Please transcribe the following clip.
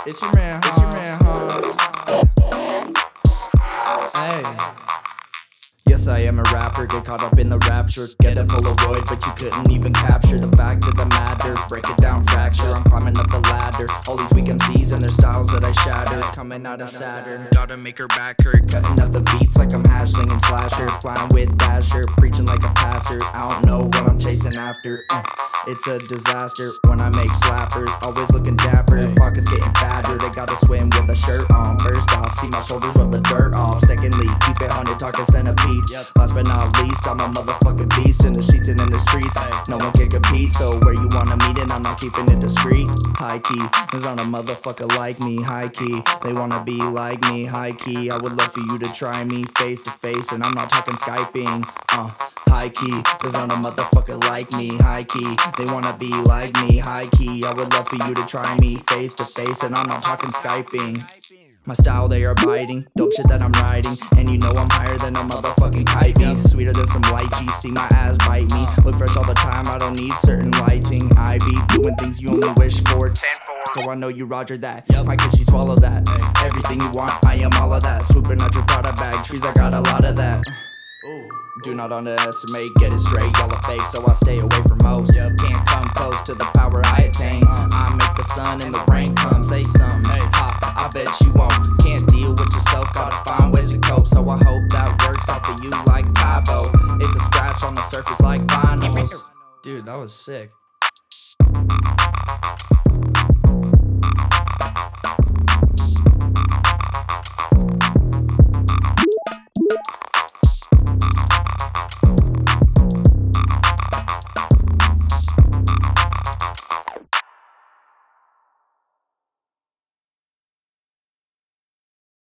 It's your man, Hobs. Hey. Yes, I am a rapper, get caught up in the rapture. Get a Polaroid, but you couldn't even capture the fact of the matter. Break it down, fracture, I'm climbing up the ladder. All these weak MCs and their styles that I shatter. Coming out of Saturn, gotta make her back hurt. Cutting up the beats like I'm hash slinging slasher. Flying with Dasher, preaching like a pastor. I don't know what I'm chasing after. It's a disaster when I make slappers. Always looking dapper, pockets getting fatter. They gotta swim with a shirt on. First off, see my shoulders rub the dirt off. Secondly, keep it 100, talking centipede. Last but not least, I'm a motherfucking beast in the sheets and in the streets. No one can compete, so where you wanna meet it, I'm not keeping it discreet. High key, there's not a motherfucker like me. High key, they wanna be like me. High key, I would love for you to try me face to face, and I'm not talking Skyping. High key, there's not a motherfucker like me. High key, they wanna be like me. High key, I would love for you to try me face to face, and I'm not talking Skyping. My style, they are biting, dope shit that I'm writing. And you know I'm higher than a motherfucking kite me. Sweeter than some light G, see my ass bite me. Look fresh all the time, I don't need certain lighting. I be doing things you only wish for. So I know you roger that. Why can't she swallow that? Everything you want, I am all of that. Swooping out your Prada bag, trees, I got a lot of that. Do not underestimate, get it straight, y'all are fake, so I stay away from most. Can't come close to the power I attain. I make the sun and the rain come, say something, ha, I bet you won't. Can't deal with yourself, gotta find ways to cope. So I hope that works out for you like Tybo. It's a scratch on the surface like vinyls. Dude, that was sick.